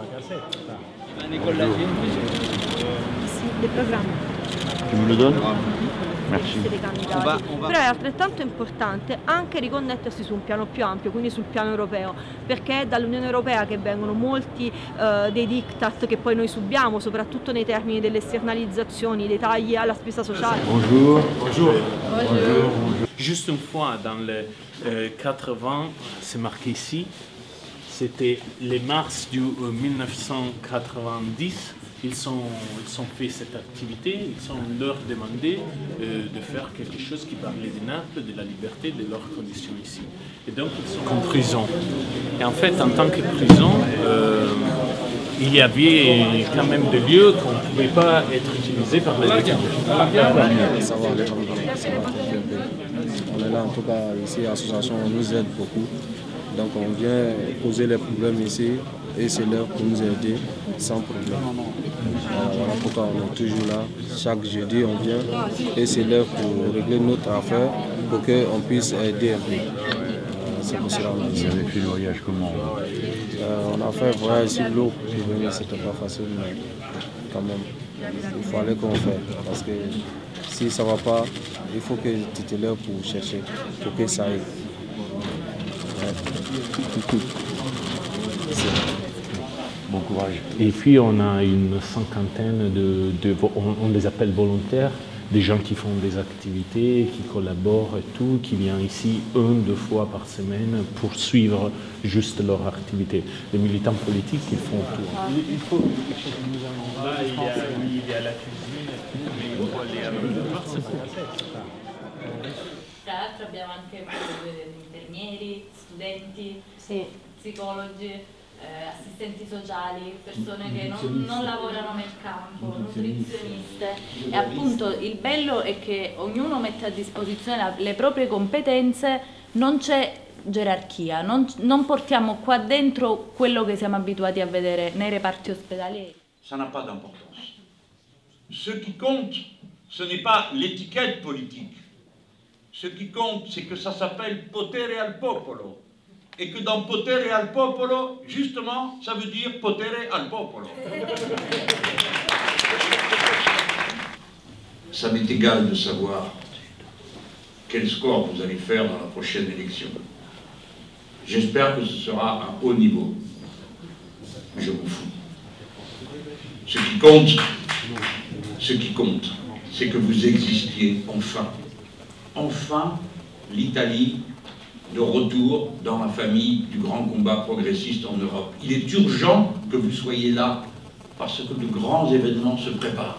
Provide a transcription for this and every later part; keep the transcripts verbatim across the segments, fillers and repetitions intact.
Del programma. Tu me le donnes? Merci. On va, on va. Però è altrettanto importante anche riconnettersi su un piano più ampio, quindi sul piano europeo, perché è dall'Unione Europea che vengono molti uh, dei diktat che poi noi subiamo, soprattutto nei termini delle esternalizzazioni, dei tagli alla spesa sociale. Bonjour. Bonjour. Bonjour. Bonjour. Juste une fois, dans les euh, quatre-vingts, c'est marqué ici, c'était les mars du euh, mille neuf cent quatre-vingt-dix. Ils sont, ils ont fait cette activité, ils ont leur demandé euh, de faire quelque chose qui parlait de Naples, de la liberté, de leurs conditions ici. Et donc ils sont en prison. Et en fait, en tant que prison, euh, il y avait quand même des lieux qu'on ne pouvait pas être utilisés par les détenus. On est là en tout cas ici, l'association nous aide beaucoup. Donc on vient poser les problèmes ici et c'est l'heure pour nous aider sans problème. Voilà pourquoi on est toujours là. Chaque jeudi on vient et c'est l'heure pour régler notre affaire pour qu'on puisse aider un peu. C'est pour cela qu'on est ici. Vous avez fait le voyage comment? euh, On a fait un voyage sur l'eau pour venir, c'était pas facile mais quand même il fallait qu'on fasse parce que si ça va pas, il faut que tu te lèves pour chercher, pour que ça aille. Bon courage. Et puis on a une cinquantaine de, de on, on les appelle volontaires, des gens qui font des activités, qui collaborent et tout, qui viennent ici une, deux fois par semaine pour suivre juste leur activité. Les militants politiques, ils font tout. Il faut, il faut que nous allons là, il y a, il y a la cuisine et tout, mais il faut aller à l'autre. Tra l'altro abbiamo anche infermieri, studenti, sì. psicologi, eh, assistenti sociali, persone che non, non lavorano nel campo, nutrizioniste. E appunto il bello è che ognuno mette a disposizione le proprie competenze, non c'è gerarchia, non, non portiamo qua dentro quello che siamo abituati a vedere nei reparti ospedalieri. Ça n'a pas d'importance. Ce qui compte, ce n'est pas l'étiquette politique. Ce qui compte, c'est que ça s'appelle potere al popolo. Et que dans potere al popolo, justement, ça veut dire potere al popolo. Ça m'est égal de savoir quel score vous allez faire dans la prochaine élection. J'espère que ce sera un haut niveau. Mais je m'en fous. Ce qui compte, ce qui compte, c'est que vous existiez enfin. Enfin, l'Italie de retour dans la famille du grand combat progressiste en Europe. Il est urgent que vous soyez là, parce que de grands événements se préparent.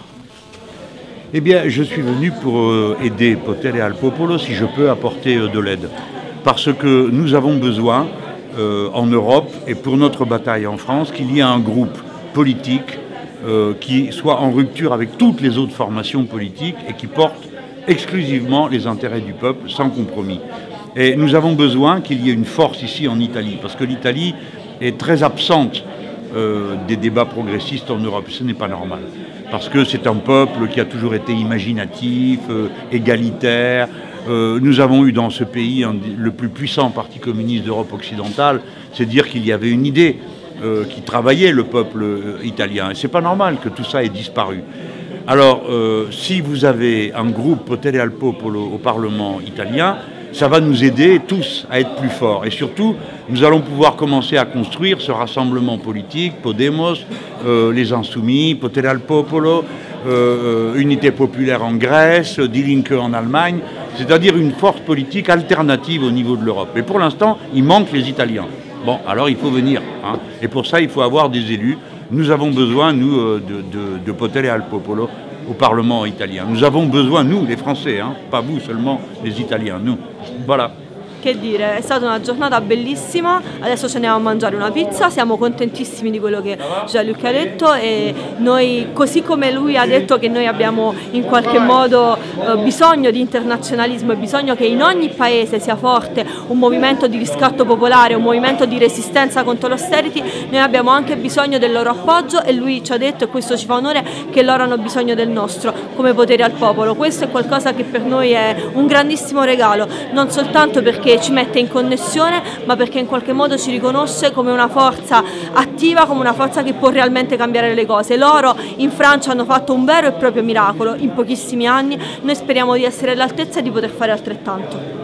Eh bien, je suis venu pour euh, aider Potere al Popolo, si je peux apporter euh, de l'aide. Parce que nous avons besoin, euh, en Europe, et pour notre bataille en France, qu'il y ait un groupe politique euh, qui soit en rupture avec toutes les autres formations politiques et qui porte exclusivement les intérêts du peuple, sans compromis. Et nous avons besoin qu'il y ait une force ici en Italie, parce que l'Italie est très absente euh, des débats progressistes en Europe. Ce n'est pas normal, parce que c'est un peuple qui a toujours été imaginatif, euh, égalitaire. Euh, nous avons eu dans ce pays un, le plus puissant parti communiste d'Europe occidentale, c'est dire qu'il y avait une idée euh, qui travaillait le peuple euh, italien. Et c'est pas normal que tout ça ait disparu. Alors, euh, si vous avez un groupe Potere al Popolo au Parlement italien, ça va nous aider tous à être plus forts. Et surtout, nous allons pouvoir commencer à construire ce rassemblement politique, Podemos, euh, les Insoumis, Potere al Popolo, euh, Unité populaire en Grèce, Die Linke en Allemagne, c'est-à-dire une force politique alternative au niveau de l'Europe. Et pour l'instant, il manque les Italiens. Bon, alors il faut venir. Hein. Et pour ça, il faut avoir des élus. Nous avons besoin, nous, de, de, de Potere al Popolo au Parlement italien. Nous avons besoin, nous, les Français, hein, pas vous seulement, les Italiens, nous. Voilà. Che dire, è stata una giornata bellissima, adesso ci andiamo a mangiare una pizza, siamo contentissimi di quello che Jean-Luc ha detto e noi, così come lui ha detto che noi abbiamo in qualche modo eh, bisogno di internazionalismo e bisogno che in ogni paese sia forte un movimento di riscatto popolare, un movimento di resistenza contro l'austerity, noi abbiamo anche bisogno del loro appoggio e lui ci ha detto, e questo ci fa onore, che loro hanno bisogno del nostro come potere al popolo. Questo è qualcosa che per noi è un grandissimo regalo, non soltanto perché ci mette in connessione, ma perché in qualche modo ci riconosce come una forza attiva, come una forza che può realmente cambiare le cose. Loro in Francia hanno fatto un vero e proprio miracolo in pochissimi anni, noi speriamo di essere all'altezza e di poter fare altrettanto.